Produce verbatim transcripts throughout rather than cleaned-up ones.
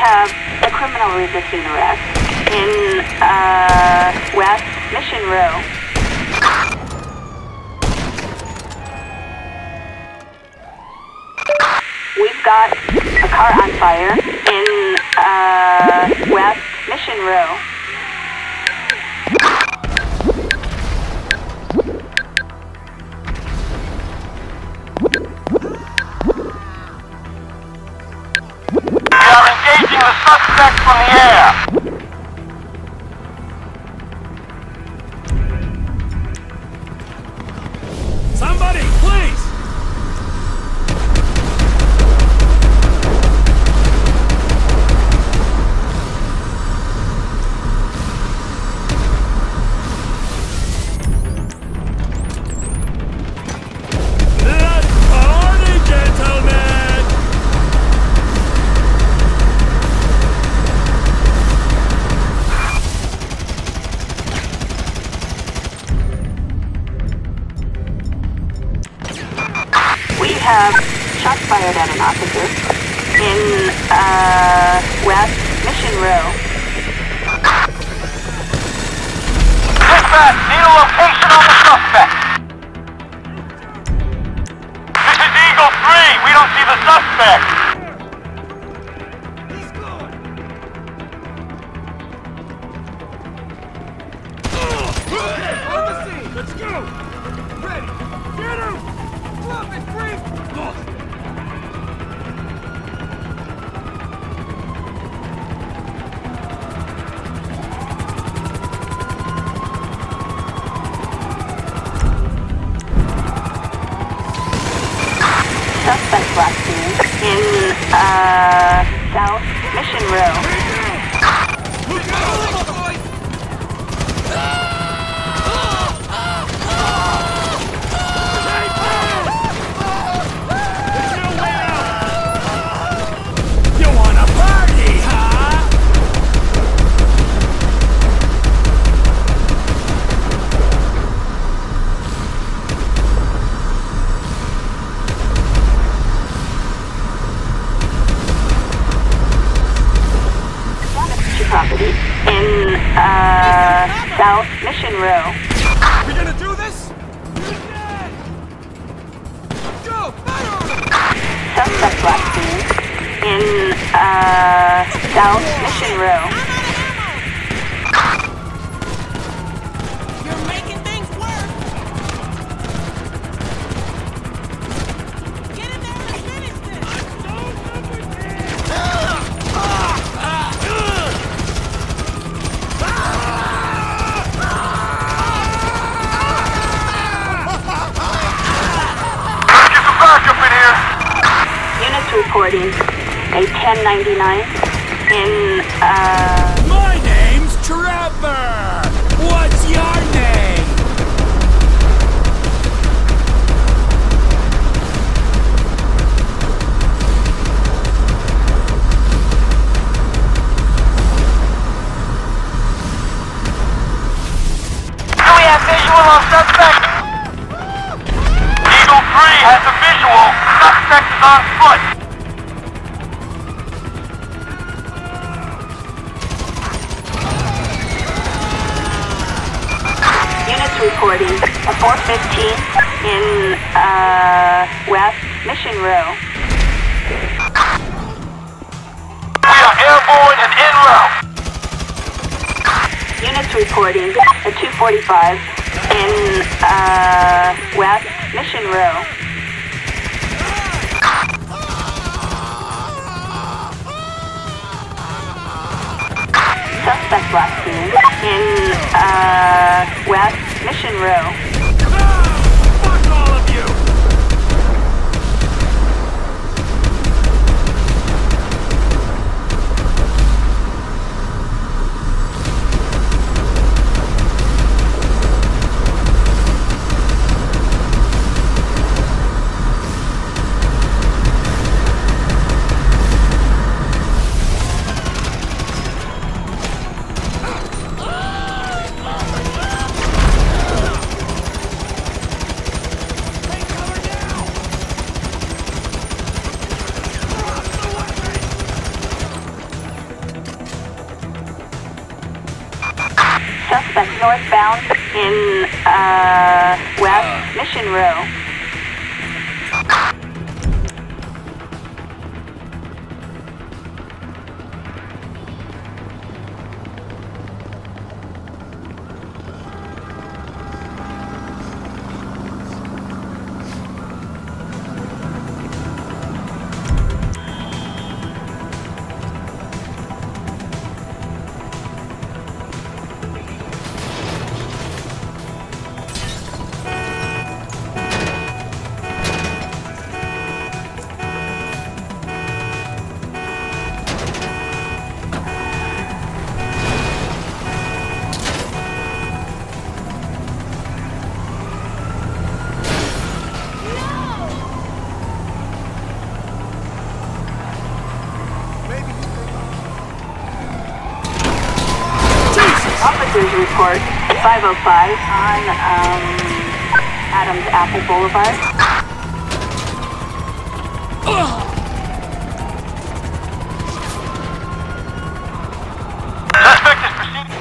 have a criminal resisting arrest in uh, West Mission Row. We've got a car on fire in uh, West Mission Row. We are engaging the suspect from the air. Somebody, please! Let's party, gentlemen! We have shots fired at an officer in uh, West Mission Row. Dispatch, need a location on the suspect. This is Eagle three. We don't see the suspect. He's gone! On the scene! Let's go! Ready! Get him! Drop it, free! Suspect last seen in uh, South Mission Row. Look out, boys! There's no way out! You wanna party, huh? Property in uh, South Mission Row. We gonna do this? Go! Fire on him! Suspect last seen in uh, South Mission Row. You're making things worse. Get in there and finish this. Get some backup in here. Units reporting a ten ninety-nine in uh, My name's Trevor! What's your name? Do we have visual on suspect? Eagle three has a visual. Suspect is on foot. units reporting a four fifteen in uh, West Mission Row. We are airborne and en route. Units reporting a two forty-five in uh, West Mission Row. Suspect last seen in uh, West Mission Row. Fuck all of you! Mission Row. Officers report five oh five on um, Adams Apple Boulevard. Suspect is proceeding.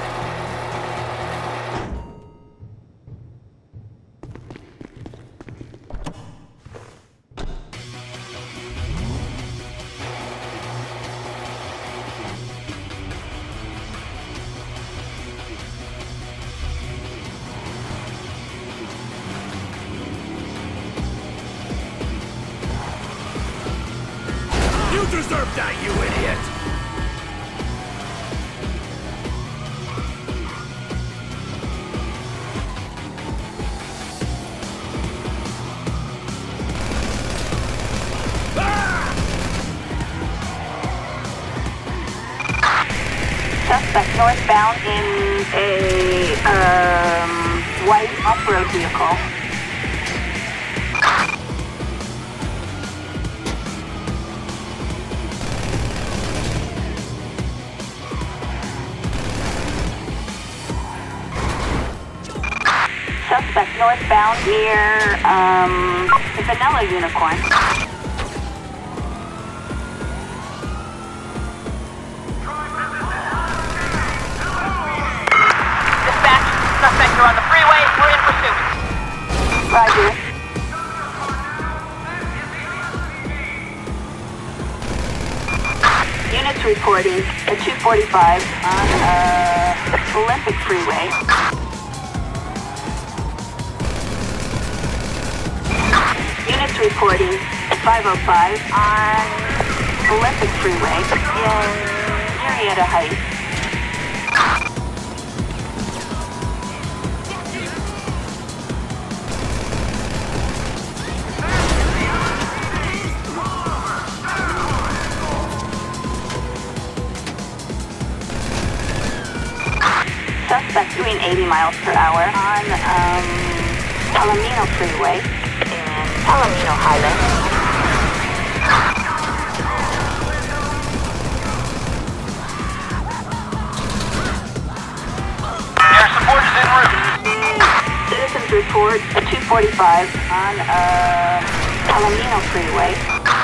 You deserve that, you idiot! Suspect northbound in a um, white off-road vehicle. Suspect northbound near um, the Vanilla Unicorn. Dispatch, suspects are on the freeway. We're in pursuit. Roger. Units reporting at two forty-five on uh, Olympic Freeway. Units reporting at five oh five on Olympic Freeway in Marietta Heights. Suspect doing eighty miles per hour on um, Palomino Freeway in Palomino Highlands. Air support is en route. Citizens report at two forty-five on uh, Palomino Freeway.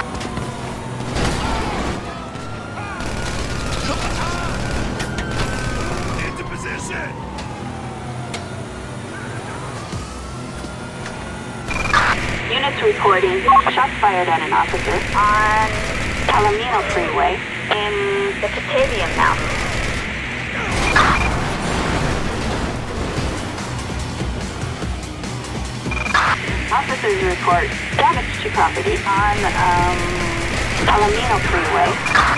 Into position! Units reporting shots fired at an officer on Palomino Freeway in the Batavian Mountains. Officers report damage to property on um, Palomino Freeway.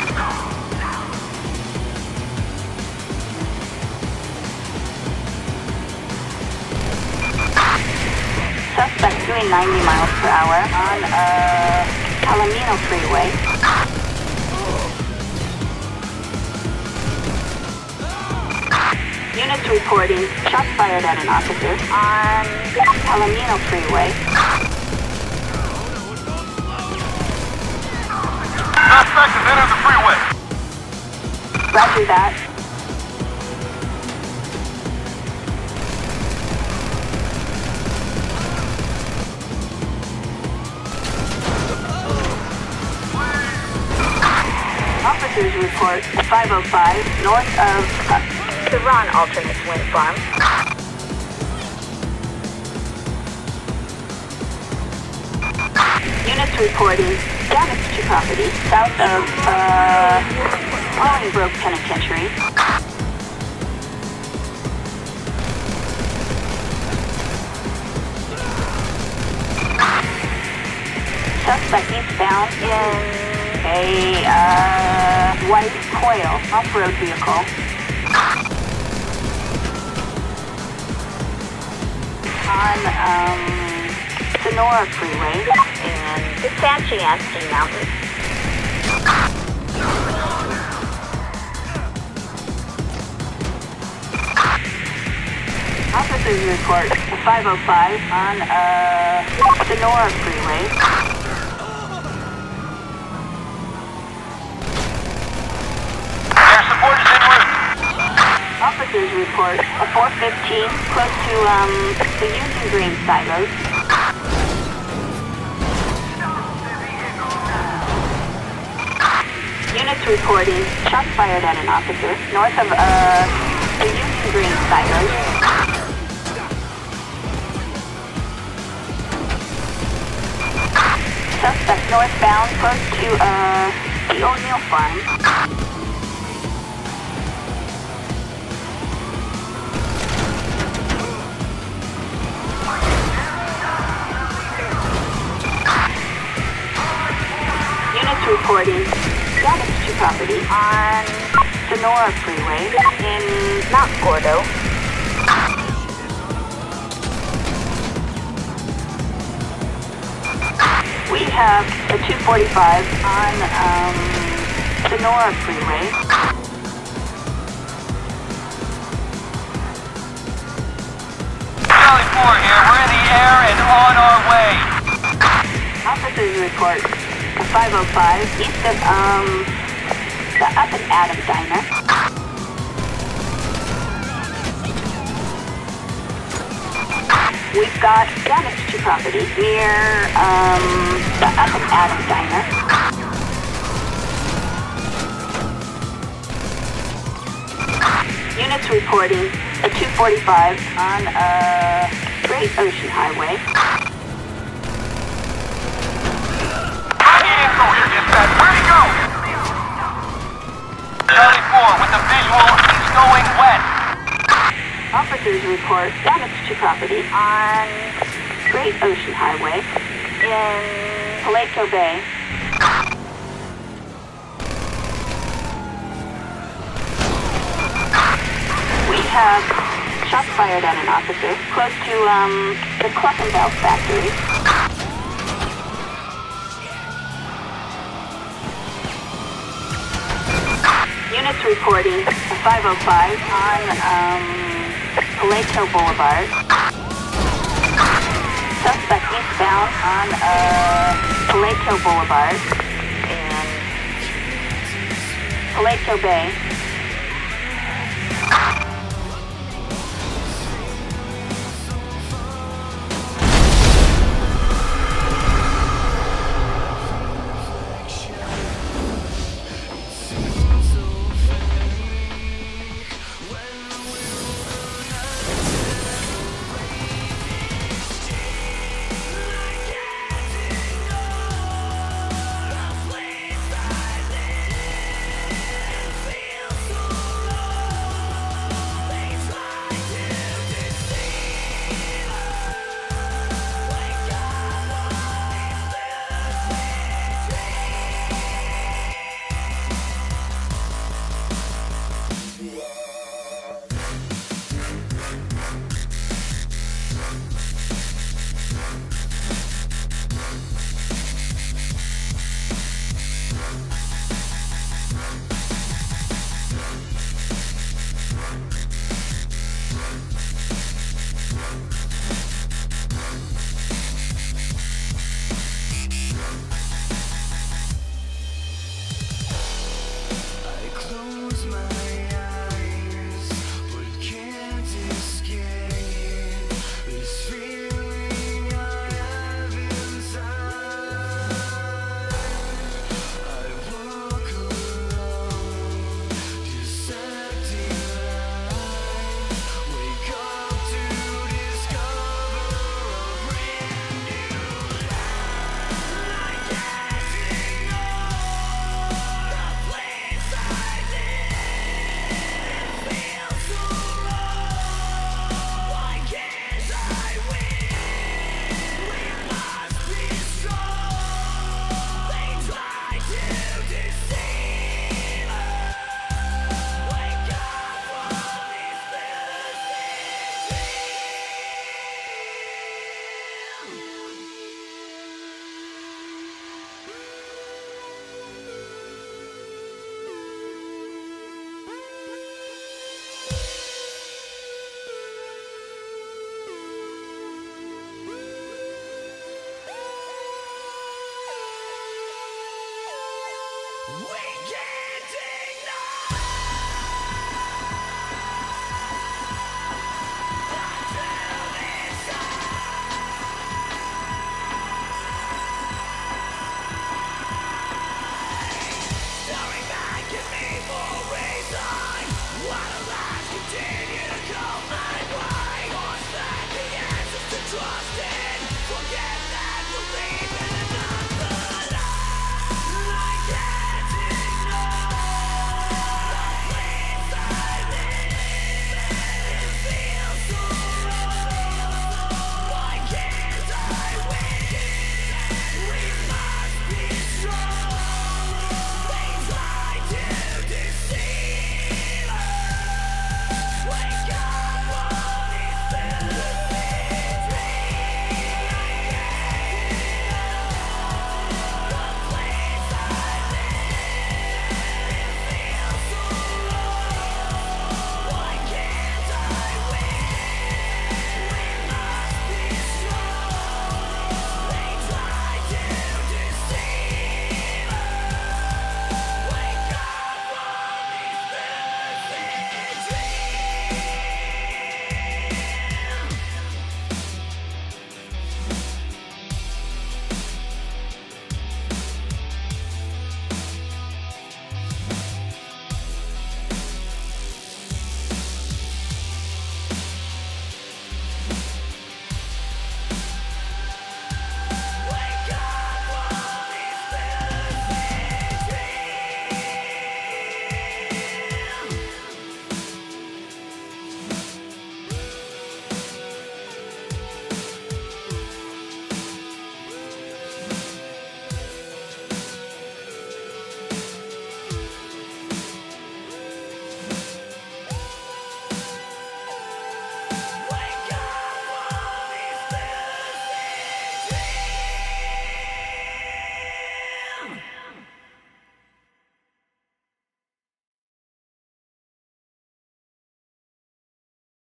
Suspect doing ninety miles per hour on uh, Palomino Freeway. Units reporting shots fired at an officer on Palomino Freeway. Suspect has entered the freeway. Roger that. Officers report at five oh five north of uh, the Ron Alternates Wind Farm. Units reporting damage to property south of, uh, Bolingbroke Penitentiary. Suspect eastbound in a, uh, white coil off-road vehicle. On, um, Sonora Freeway and the San Chianski Mountains. Officers report five oh five on, uh, Sonora Freeway. Air support is en route. Officers report a four fifteen close to, um, the Union Green silos. Units reporting shots fired at an officer north of, uh, the Union Green silos. Suspect northbound close to, uh, the O'Neill farm. Reporting damage to property on Sonora Freeway in Mount Gordo. We have a two forty-five on, um, Sonora Freeway. Charlie four here. We're in the air and on our way. Officers report five oh five east of, um, the Up and Adam Diner. We've got damage to property near, um, the Up and Adam Diner. Units reporting a two forty-five on, uh, Great Ocean Highway. Where'd he go? Charlie four with the visual, he's going west. Officers report damage to property on Great Ocean Highway in Paleto Bay. We have shots fired at an officer close to, um, the Cluckenbell factory. Units reporting a five oh five on, um, Paleto Boulevard. Suspect eastbound on, uh, Paleto Boulevard and Paleto Bay.